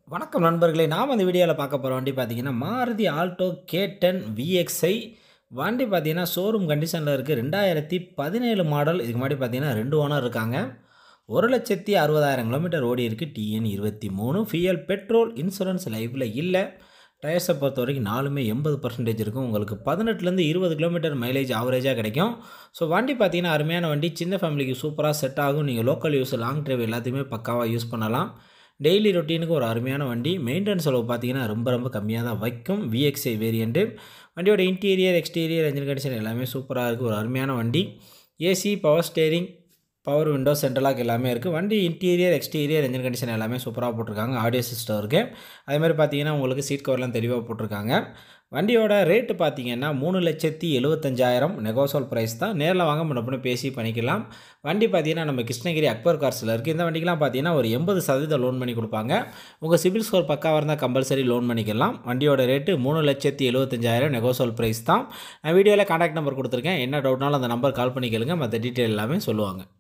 வணக்கம் நண்பர்களே, நாம் இந்த வீடியோவில் பார்க்க போகிற வண்டி பார்த்தீங்கன்னா மாருதி ஆல்டோ K10 VXi வண்டி பார்த்தீங்கன்னா ஷோரூம் கண்டிஷனில் இருக்குது. 2017 மாடல். இதுக்கு முன்னாடி பார்த்தீங்கன்னா 2 ஓனர் இருக்காங்க. 1,60,000 கிலோமீட்டர் ஓடி இருக்குது. TN 23 ஃபியல் பெட்ரோல் இன்சூரன்ஸ் லைஃப்பில் இல்லை. டயர்ஸை பொறுத்த வரைக்கும் 4மே 80% இருக்கும். உங்களுக்கு 18லேருந்து 20 கிலோமீட்டர் மைலேஜ் ஆவரேஜாக கிடைக்கும். ஸோ வண்டி பார்த்தீங்கன்னா அருமையான வண்டி, சின்ன ஃபேமிலிக்கு சூப்பராக செட் ஆகும். நீங்கள் லோக்கல் யூஸ், லாங் டிரைவ் எல்லாத்தையுமே பக்காவாக யூஸ் பண்ணலாம். டெய்லி ரொட்டீனுக்கு ஒரு அருமையான வண்டி. மெயின்டெனன்ஸ் செலவு பார்த்தீங்கன்னா ரொம்ப கம்மியாக தான் வைக்கும். VXi variant. வண்டியோட இன்டீரியர், எக்ஸ்டீரியர், என்ஜின் கண்டிஷன் எல்லாமே சூப்பராக இருக்குது. ஒரு அருமையான வண்டி. AC, power steering, power window, central lock எல்லாமே இருக்குது. வண்டி இன்டீரியர், எக்ஸ்டீரியர், என்ஜின் கண்டிஷன் எல்லாமே சூப்பராக போட்டிருக்காங்க. ஆடியோ சிஸ்டம் இருக்குது. அதேமாதிரி பார்த்தீங்கன்னா உங்களுக்கு சீட் கவர்லாம் தெளிவாக போட்டிருக்காங்க. வண்டியோட ரேட்டு பார்த்தீங்கன்னா 3,75,000 நெகோசியல் ப்ரைஸ் தான். நேரில் வாங்க முன்னே பேசி பண்ணிக்கலாம். வண்டி பார்த்தீங்கன்னா நம்ம கிருஷ்ணகிரி அக்பர் கார்ஸில் இருக்குது. இந்த வண்டிக்கெலாம் பார்த்தீங்கன்னா ஒரு 80% லோன் பண்ணி கொடுப்பாங்க. உங்கள் சிபில் ஸ்கோர் பக்காவாக இருந்தால் கம்பல்சரி லோன் பண்ணிக்கலாம். வண்டியோட ரேட்டு 3,75,000 நெகோசியல் ப்ரைஸ் தான். நான் வீடியோவில் கான்டாக்ட் நம்பர் கொடுத்துருக்கேன். என்ன டவுட்னாலும் அந்த நம்பர் கால் பண்ணி கேளுங்க. மற்ற டீட்டெயில் எல்லாமே சொல்லுவாங்க.